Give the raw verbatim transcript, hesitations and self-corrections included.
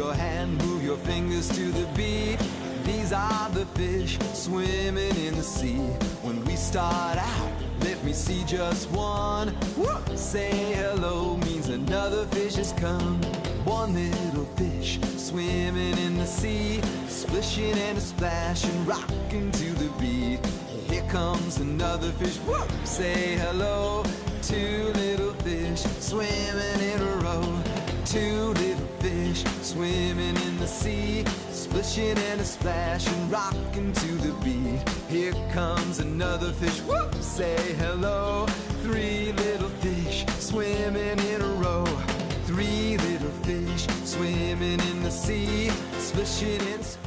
your hand, move your fingers to the beat. These are the fish swimming in the sea. When we start out, let me see just one. Woo! Say hello means another fish has come. One little fish swimming in the sea, splishing and a splashing, rocking to the beat. Here comes another fish. Woo! Say hello. Two little fish swimming in a row. Two little fish swimming in the sea, splishing and a splashing, rocking to the beat. Here comes another fish. Woo! Say hello. Three little fish swimming in a row. Three little fish swimming in the sea, splishing and splashing.